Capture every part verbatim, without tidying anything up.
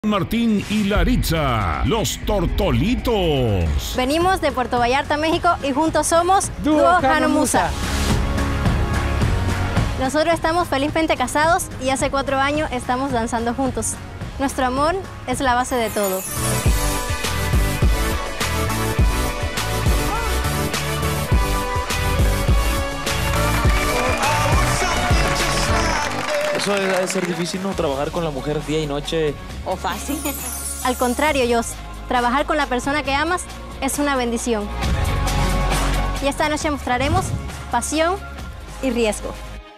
Martín y Laritza, los Tortolitos. Venimos de Puerto Vallarta, México, y juntos somos Dúo Hanamusa. Nosotros estamos felizmente casados y hace cuatro años estamos danzando juntos. Nuestro amor es la base de todo. Eso debe ser difícil, ¿no? Trabajar con la mujer día y noche. ¿O fácil? Al contrario, Jos, trabajar con la persona que amas es una bendición. Y esta noche mostraremos pasión y riesgo.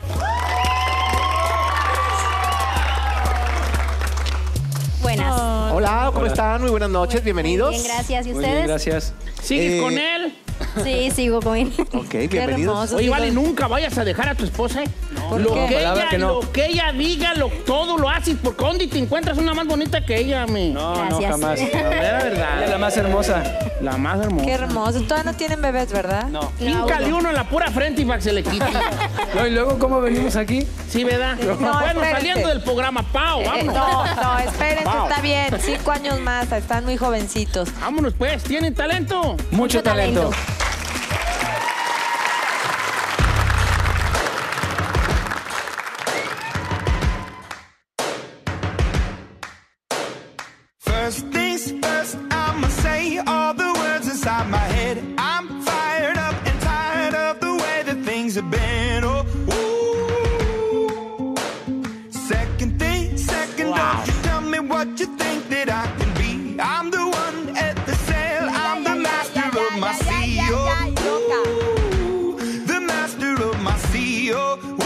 Buenas. Hola, ¿cómo Hola. están? Muy buenas noches, bienvenidos. Bien, gracias. ¿Y Muy ustedes? bien, gracias. ¿Sigues Eh, con él? Sí, sigo con él. Ok, bienvenidos. hermoso. Oye, sí, vale, lo- nunca vayas a dejar a tu esposa, ¿eh? ¿Por lo, qué? que Palabra ella, que no. lo que ella diga, lo, todo lo haces. ¿Por dónde te encuentras una más bonita que ella, me? No, Gracias. no, jamás. La mera verdad. Ella es la más hermosa. La más hermosa. Qué hermoso. Todavía no tienen bebés, ¿verdad? No. Híncale uno en la pura frente y para que se le quite. No, y luego, ¿cómo venimos aquí? Sí, ¿verdad? No, bueno, espérate. saliendo del programa, Pau, Eh, vámonos. no, no, espérense, Wow. está bien. Cinco años más, están muy jovencitos. Vámonos, pues. ¿Tienen talento? Mucho talento. First things first, I'ma say all the words inside my head. I'm fired up and tired of the way that things have been. Oh, ooh. Second thing, second, don't you tell me what you think that I can be. I'm the one at the sail, I'm the master of my sea. Oh, ooh. The master of my sea. Oh, ooh.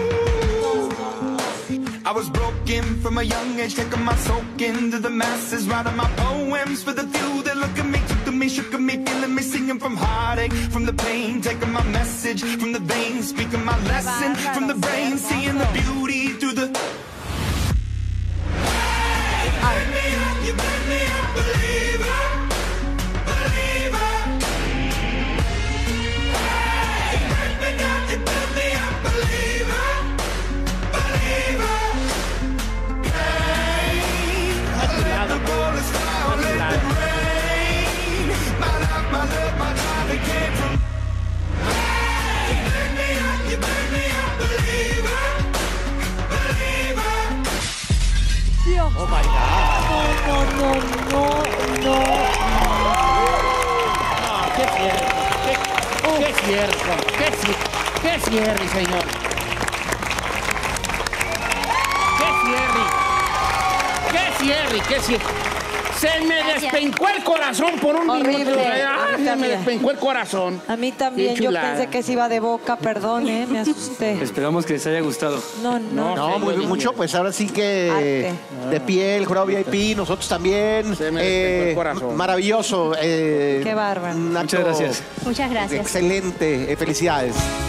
I was broken from a young age, taking my soak into the masses, writing my poems for the few that look at me, took to me, shook at me, feeling me, singing from heartache, from the pain, taking my message from the veins, speaking my lesson from the brain, seeing the beauty through the. Hey, you make me up, you make me a believer, believer. Hey, you break me down, you build me a believer, believer. The bullets fly, let them rain. My love, my love, my life, it came from. Hey, you burn me up, you burn me up, believer, believer. Oh, my God. No, no, no, no. No, qué cierto. Qué, qué cierto. Qué, ci- qué cierre, señor. Qué cierre. Qué cierre, qué cierre. Se me Gracias. despencó el corazón por un Horrible. minuto. Ay, A mí se me también. despencó el corazón. A mí también, Qué yo chulada. pensé que se iba de boca, perdón, ¿eh? Me asusté. Esperamos que les haya gustado. No, no. No, muy, mucho, pues ahora sí que de piel, jurado V I P, nosotros también. Se me despegó el corazón. Maravilloso. eh, Qué bárbaro. un acto Muchas gracias. Muchas gracias. Excelente, eh, felicidades.